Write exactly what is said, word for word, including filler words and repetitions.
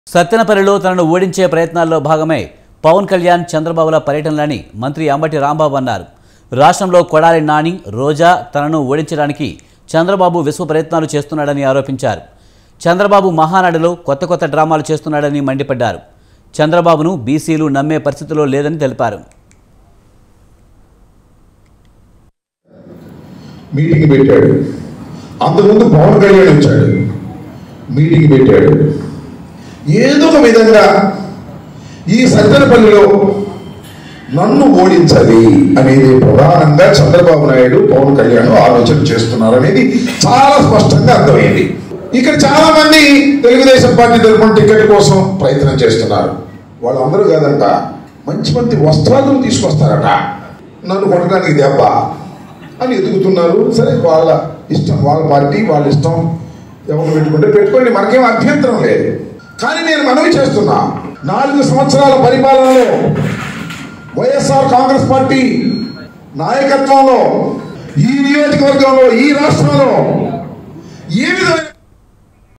సత్తెనపల్లిలో తనను ఓడించే ప్రయత్నాల్లో భాగమే పవన్ కళ్యాణ్ చంద్రబాబుల పర్యటనలని మంత్రి అంబటి రాంబాబు అన్నారు. రాష్ట్రంలో కొడాలి నాని, రోజా తనను ఓడించడానికి చంద్రబాబు విశ్వ ప్రయత్నాలు చేస్తున్నాడని ఆరోపించారు. చంద్రబాబు మహానాడులో కొత్త కొత్త డ్రామాలు చేస్తున్నాడని మండిపడ్డారు. చంద్రబాబును బీసీలు నమ్మే పరిస్థితిలో లేదని తెలిపారు. మీటింగ్ పెట్టాడు. అంతకుముందు పవన్ కళ్యాణ్ వచ్చాడు, మీటింగ్ పెట్టాడు. ఏదో ఒక విధంగా ఈ సత్తెనపల్లిలో నన్ను ఓడించాలి అనేది ప్రధానంగా చంద్రబాబు నాయుడు, పవన్ కళ్యాణ్ ఆలోచన చేస్తున్నారు అనేది చాలా స్పష్టంగా అర్థమైంది. ఇక్కడ చాలా మంది తెలుగుదేశం పార్టీ తరపున టికెట్ కోసం ప్రయత్నం చేస్తున్నారు. వాళ్ళందరూ కాదంట, మంచి మంచి వస్త్రాలు తీసుకొస్తారట నన్ను కొట్టడానికి దెబ్బ అని ఎదుగుతున్నారు. సరే, వాళ్ళ ఇష్టం, వాళ్ళ పార్టీ వాళ్ళ ఇష్టం. ఎవరు పెట్టుకుంటే పెట్టుకోండి, మనకేం అభ్యంతరం లేదు. కానీ నేను మనవి చేస్తున్నా, నాలుగు సంవత్సరాల పరిపాలనలో వైఎస్ఆర్ కాంగ్రెస్ పార్టీ నాయకత్వంలో ఈ నియోజకవర్గంలో, ఈ రాష్ట్రంలో ఏ విధమైన